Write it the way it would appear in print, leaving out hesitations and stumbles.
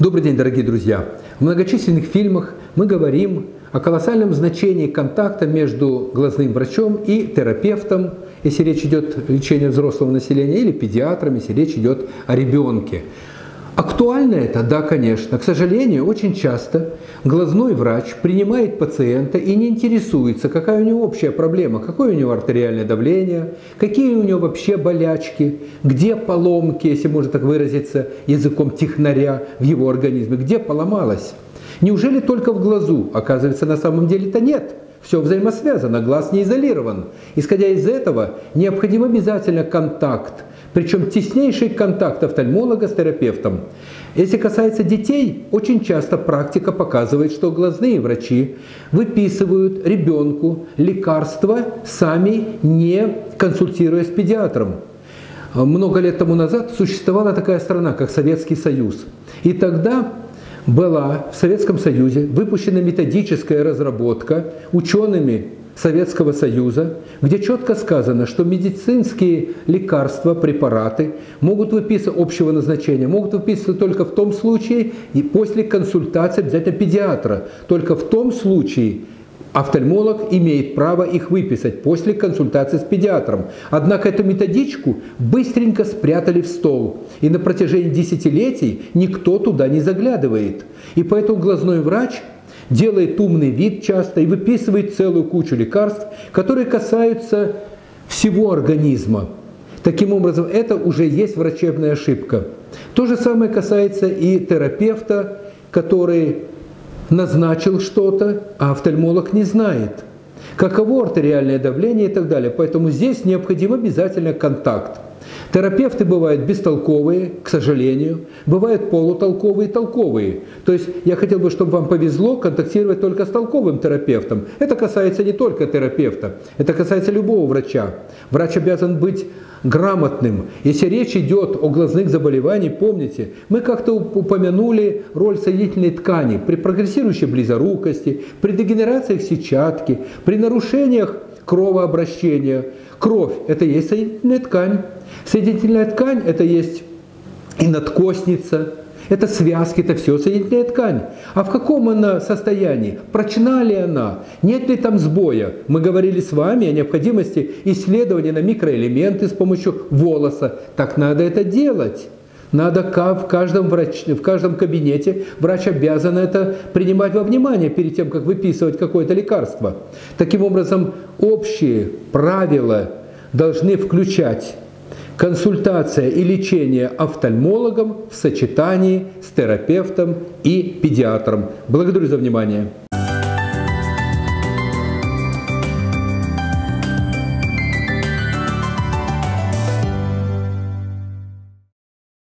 Добрый день, дорогие друзья! В многочисленных фильмах мы говорим о колоссальном значении контакта между глазным врачом и терапевтом, если речь идет о лечении взрослого населения, или педиатром, если речь идет о ребенке. Актуально это? Да, конечно. К сожалению, очень часто глазной врач принимает пациента и не интересуется, какая у него общая проблема, какое у него артериальное давление, какие у него вообще болячки, где поломки, если можно так выразиться языком технаря, в его организме, где поломалось. Неужели только в глазу? Оказывается, на самом деле-то нет. Все взаимосвязано, глаз не изолирован. Исходя из этого, необходим обязательно контакт, причем теснейший контакт офтальмолога с терапевтом. Если касается детей, очень часто практика показывает, что глазные врачи выписывают ребенку лекарства, сами не консультируясь с педиатром. Много лет тому назад существовала такая страна, как Советский Союз. И тогда была в Советском Союзе выпущена методическая разработка учеными Советского Союза, где четко сказано, что медицинские лекарства, препараты могут выписывать общего назначения, могут выписывать только в том случае и после консультации обязательно педиатра. Только в том случае офтальмолог имеет право их выписать после консультации с педиатром. Однако эту методичку быстренько спрятали в стол. И на протяжении десятилетий никто туда не заглядывает. И поэтому глазной врач делает умный вид часто и выписывает целую кучу лекарств, которые касаются всего организма. Таким образом, это уже есть врачебная ошибка. То же самое касается и терапевта, который назначил что-то, а офтальмолог не знает, каково артериальное давление и так далее. Поэтому здесь необходим обязательно контакт. Терапевты бывают бестолковые, к сожалению, бывают полутолковые и толковые. То есть я хотел бы, чтобы вам повезло контактировать только с толковым терапевтом. Это касается не только терапевта, это касается любого врача. Врач обязан быть грамотным. Если речь идет о глазных заболеваниях, помните, мы как-то упомянули роль соединительной ткани при прогрессирующей близорукости, при дегенерациях сетчатки, при нарушениях кровообращения. Кровь – это и есть соединительная ткань. Соединительная ткань – это есть и надкостница, это связки, это все соединительная ткань. А в каком она состоянии? Прочна ли она? Нет ли там сбоя? Мы говорили с вами о необходимости исследования на микроэлементы с помощью волоса. Так надо это делать. Надо в каждом кабинете врач обязан это принимать во внимание перед тем, как выписывать какое-то лекарство. Таким образом, общие правила должны включать консультация и лечение офтальмологом в сочетании с терапевтом и педиатром. Благодарю за внимание.